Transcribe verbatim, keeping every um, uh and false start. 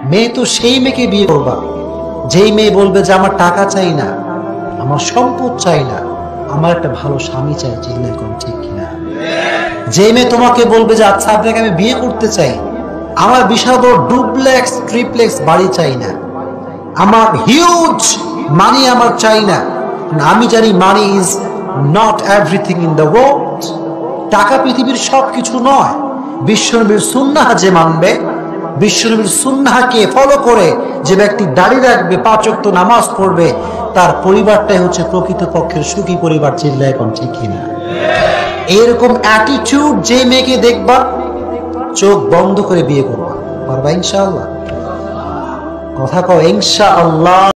মেয়ে তো সেই মেয়েকে বিয়ে করবা যেই মেয়ে বলবে যে আমার টাকা চাই না, আমার সম্পদ চাই না, আমার একটা ভালো স্বামী চাই। চিল্লায় কোন ঠিক কিনা? যে মেয়ে তোমাকে বলবে যে আচ্ছা আপনাকে আমি বিয়ে করতে চাই, আমার বিশাল বড় ডুপ্লেক্স ট্রিপ্লেক্স বাড়ি চাই না, আমার হিউজ মানি আমার চাই না। আমি জানি money is not everything in the world. টাকা পৃথিবীর সব কিছু নয়। বিশ্বনবীর সুন্নাহ যে মানবে, বিশ্বনবীর সুন্নাহকে ফলো করে যে ব্যক্তি দাড়ি রাখবে, পাঁচ ওয়াক্ত নামাজ পড়বে, তার পরিবারটাই হচ্ছে প্রকৃতপক্ষের সুখী পরিবার। চিল্লায় কোন ঠিক কিনা? এরকম অ্যাটিটিউড যে মেয়েকে দেখবা চোখ বন্ধ করে বিয়ে করবা, পারবা ইনশাআল্লাহ? কথা কও ইনশাআল্লাহ।